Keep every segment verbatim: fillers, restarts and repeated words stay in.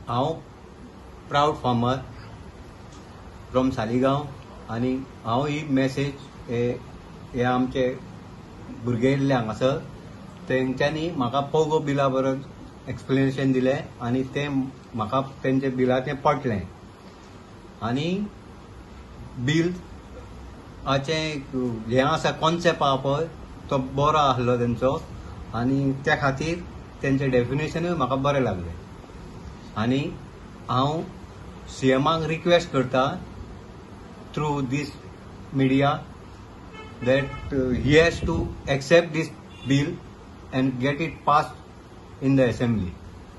हांव proud farmer from Saligao आनी हांव ही मेसेज हे हे आमचे भुरगे येयल्ले हांगासर तेंच्यांनी म्हाका पोगो बिला बरोबर एक्सप्लेनेशन दिलें आनी तें म्हाका तेंचे बिलाचें पटलें आनी बील हाचें हें आसा कॉन्सेप्ट आहा पळय तो बरो आसलो तेंचो आनी त्या खातीर तेंचें डेफिनेशनूय म्हाका बरें लागलें आनी हांव सीएमाक रिक्वेस्ट करता through this media that uh, he has to accept this bill and get it passed in the assembly.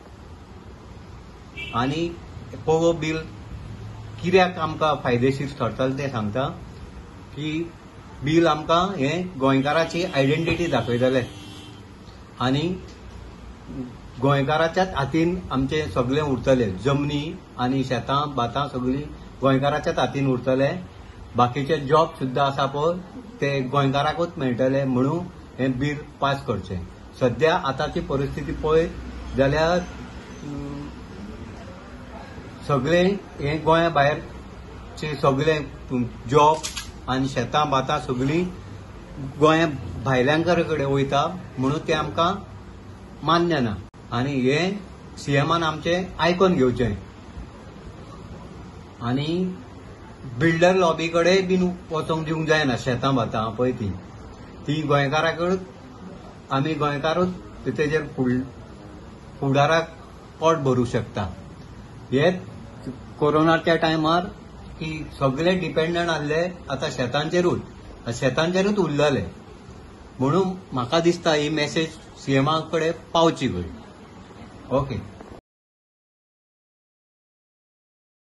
आणि पोगो बिल कित्याक आमकां फायदेशीर ठरतलें तें सांगता की बिल आमकां हें गोंयकाराची आयडेंटिटी दाखयतलें आनी गोंयकाराच्याच हातीन आमचें सगळें उरतलें जमनी आनी शेतां भातां सगळीं गोंयकाराच्याच हातीन उरतलें बाकीचे जॉब सुद्दां आसा पळय ते गोंयकाराकूच मेळटले म्हणून हें बील पास करचें सध्या आतांची परिस्थिती पळयत जाल्यार सगळें हें गोंया भायरचे सगळें जॉब आनी शेतां भातां सगळीं गोंया भायल्यांकडे कडेन वयता म्हणून तें आमकां मान्य ना आनी हें सीएमान आमचें आयकून घेवचें आनी बिल्डर लॉबी कडेन बीन वचोंक दिवंक जायना शेतां भातां पळय ती ती गोंयकाराकूच आमी गोंयकारूच तेजेर फुडाराक पोट भरूंक शकता हेच कोरोनाच्या टायमार की सगळे डिपेंडंट आसले आतां शेतांचेरूच शेतांचेरूच उरलेले म्हणून म्हाका दिसता ही मेसेज सीएमा कडेन पावची गय ओके